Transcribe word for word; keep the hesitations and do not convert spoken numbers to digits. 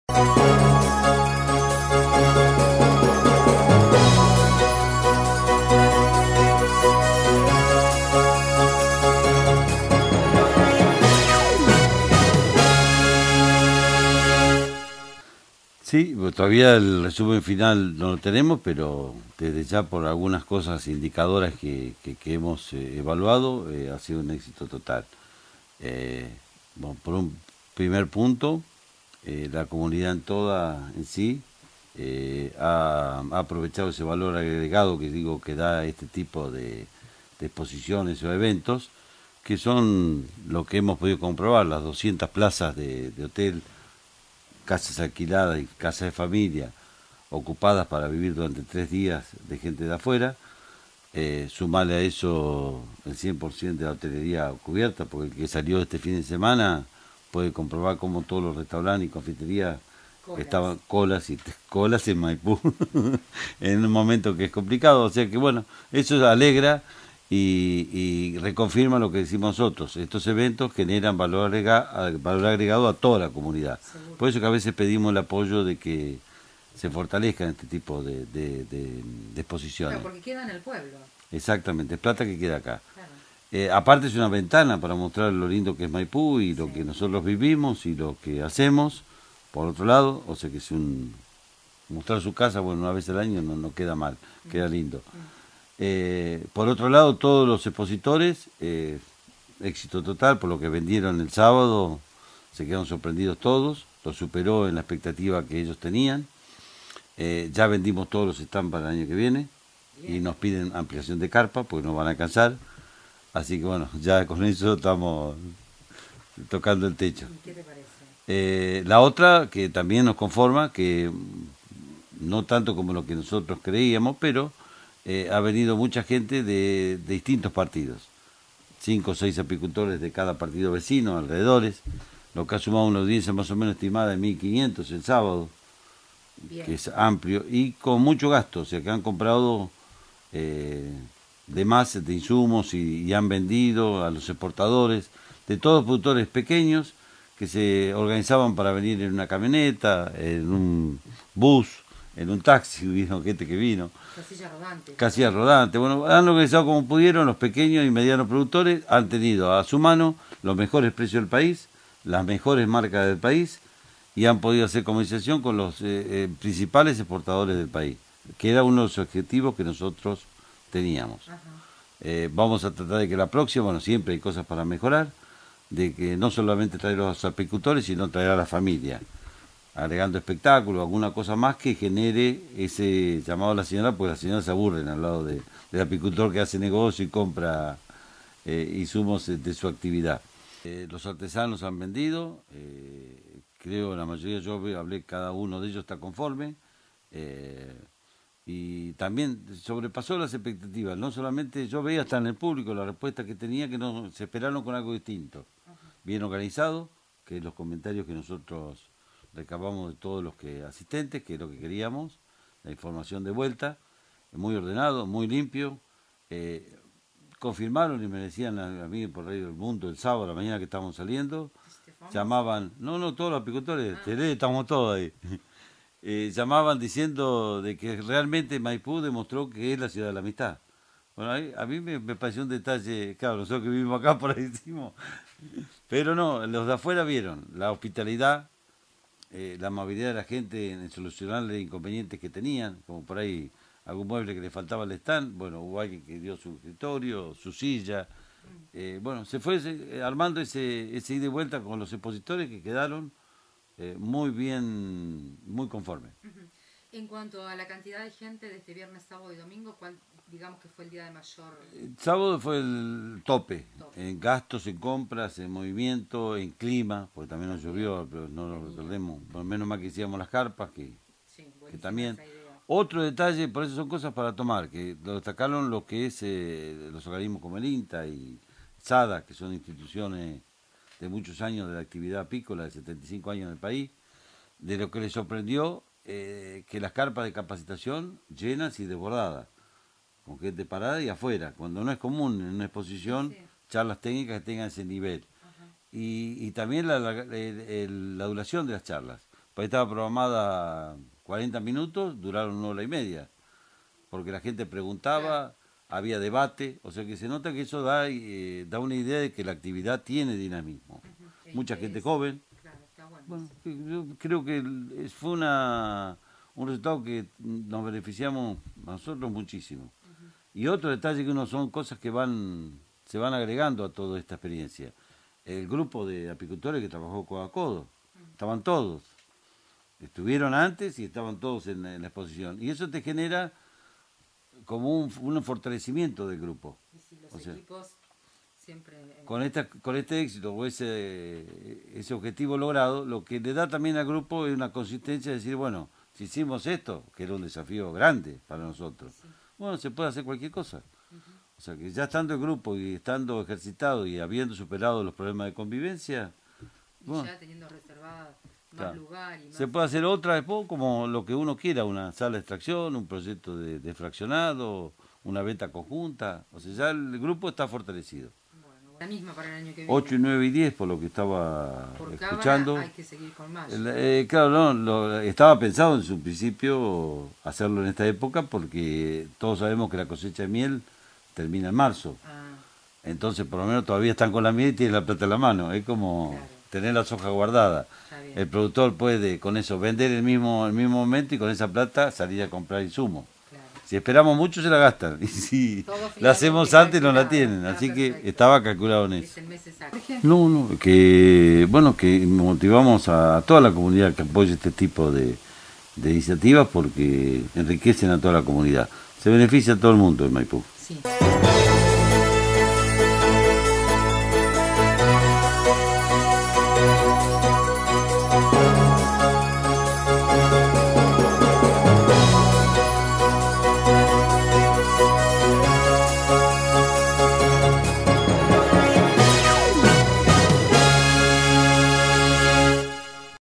Sí, pues todavía el resumen final no lo tenemos, pero desde ya por algunas cosas indicadoras que, que, que hemos eh, evaluado, eh, ha sido un éxito total. Eh, bueno, por un primer punto, eh, la comunidad en toda en sí eh, ha, ha aprovechado ese valor agregado que digo que da este tipo de, de exposiciones o eventos, que son lo que hemos podido comprobar, las doscientas plazas de, de hotel, casas alquiladas y casas de familia ocupadas para vivir durante tres días de gente de afuera, eh, sumarle a eso el cien por ciento de la hotelería cubierta, porque el que salió este fin de semana puede comprobar cómo todos los restaurantes y confiterías Colas. estaban colas y colas en Maipú en un momento que es complicado, o sea que bueno, eso alegra y, y reconfirma lo que decimos nosotros. Estos eventos generan valor, agrega, valor agregado a toda la comunidad. Seguro. Por eso que a veces pedimos el apoyo de que se fortalezcan este tipo de, de, de, de exposiciones. Claro, porque queda en el pueblo. Exactamente, es plata que queda acá. Claro. Eh, aparte es una ventana para mostrar lo lindo que es Maipú y lo Sí. que nosotros vivimos y lo que hacemos. Por otro lado, o sea que es un mostrar su casa, bueno, una vez al año no, no queda mal, queda lindo. Mm. Eh, por otro lado, todos los expositores, eh, éxito total, por lo que vendieron el sábado, se quedaron sorprendidos todos, lo superó en la expectativa que ellos tenían. Eh, ya vendimos todos los stands para el año que viene y Bien. nos piden ampliación de carpa porque nos van a alcanzar. Así que bueno, ya con eso estamos tocando el techo. ¿Y qué te parece? Eh, la otra que también nos conforma, que no tanto como lo que nosotros creíamos, pero eh, ha venido mucha gente de, de distintos partidos. Cinco o seis apicultores de cada partido vecino, alrededores, lo que ha sumado una audiencia más o menos estimada de mil quinientos el sábado, Bien. que es amplio, y con mucho gasto, o sea que han comprado eh, de más de insumos y, y han vendido a los exportadores, de todos productores pequeños que se organizaban para venir en una camioneta, en un bus, en un taxi, vino gente que vino. Casillas rodantes. Casillas rodantes. Bueno, han organizado como pudieron, los pequeños y medianos productores han tenido a su mano los mejores precios del país, las mejores marcas del país y han podido hacer comercialización con los eh, eh, principales exportadores del país, que era uno de los objetivos que nosotros teníamos. Ajá. Eh, vamos a tratar de que la próxima, bueno, siempre hay cosas para mejorar, de que no solamente traer a los apicultores, sino traer a la familia, agregando espectáculos, alguna cosa más que genere ese llamado a la señora, porque las señoras se aburren al lado de, del apicultor que hace negocio y compra eh, insumos de su actividad. Eh, los artesanos han vendido, eh, creo la mayoría, yo hablé, cada uno de ellos está conforme, eh, y también sobrepasó las expectativas, no solamente yo veía hasta en el público la respuesta que tenía, que no se esperaron con algo distinto, bien organizado, que los comentarios que nosotros recabamos de todos los que asistentes, que es lo que queríamos, la información de vuelta, muy ordenado, muy limpio, eh, confirmaron y me decían a, a mí por Radio del Mundo el sábado a la mañana que estábamos saliendo, llamaban, no, no, todos los apicultores, Ah. Teré, estamos todos ahí, eh, llamaban diciendo de que realmente Maipú demostró que es la ciudad de la amistad. Bueno, a mí me, me pareció un detalle, claro, nosotros que vivimos acá por ahí decimos, pero no, los de afuera vieron la hospitalidad, eh, la amabilidad de la gente en solucionar los inconvenientes que tenían, como por ahí algún mueble que le faltaba al stand, bueno, hubo alguien que dio su escritorio, su silla, eh, bueno, se fue ese, armando ese, ese ida y vuelta con los expositores que quedaron eh, muy bien, muy conformes. Uh-huh. En cuanto a la cantidad de gente de este viernes, sábado y domingo, ¿cuál digamos que fue el día de mayor? El sábado fue el tope, tope, en gastos, en compras, en movimiento, en clima, porque también nos llovió, pero no lo perdemos, por menos mal que hicimos las carpas, que, sí, que también. Esa idea. Otro detalle, por eso son cosas para tomar, que lo destacaron lo que es eh, los organismos como el INTA y SADA, que son instituciones de muchos años de la actividad apícola, de setenta y cinco años en el país, de lo que les sorprendió eh, que las carpas de capacitación llenas y desbordadas, con gente parada y afuera, cuando no es común en una exposición, sí, charlas técnicas que tengan ese nivel. Y, y también la, la, el, el, la duración de las charlas. pues estaba programada cuarenta minutos, duraron una hora y media, porque la gente preguntaba, había debate, o sea que se nota que eso da, eh, da una idea de que la actividad tiene dinamismo. Uh-huh. Mucha gente joven. Claro, está bueno. Bueno, yo creo que fue una, un resultado que nos beneficiamos a nosotros muchísimo. Uh-huh. Y otro detalle que uno son cosas que van se van agregando a toda esta experiencia. El grupo de apicultores que trabajó codo a codo, uh-huh. estaban todos. Estuvieron antes y estaban todos en, en la exposición. Y eso te genera como un, un fortalecimiento del grupo. Y si los o sea, equipos siempre... Con, esta, con este éxito o ese, ese objetivo logrado, lo que le da también al grupo es una consistencia de decir, bueno, si hicimos esto, que era un desafío grande para nosotros, sí. bueno, se puede hacer cualquier cosa. Uh-huh. O sea, que ya estando el grupo y estando ejercitado y habiendo superado los problemas de convivencia... Y bueno, ya teniendo reservada más claro. lugar y más... Se puede hacer otra después como lo que uno quiera, una sala de extracción, un proyecto de, de fraccionado, una venta conjunta. O sea, ya el grupo está fortalecido. Bueno, la misma para el año que viene. ocho, nueve y diez, por lo que estaba por escuchando. Cámara hay que seguir con más. Eh, claro, no, lo, estaba pensado en su principio hacerlo en esta época porque todos sabemos que la cosecha de miel termina en marzo. Ah. Entonces, por lo menos todavía están con la miel y tienen la plata en la mano. Es como... Claro. Tener las hojas guardadas. El productor puede con eso vender el mismo el mismo momento y con esa plata salir a comprar insumos. Claro. Si esperamos mucho se la gastan y si la hacemos antes no la tienen. Así perfecto. Que estaba calculado en eso. No, no, que bueno que motivamos a toda la comunidad que apoye este tipo de, de iniciativas porque enriquecen a toda la comunidad. Se beneficia a todo el mundo en Maipú.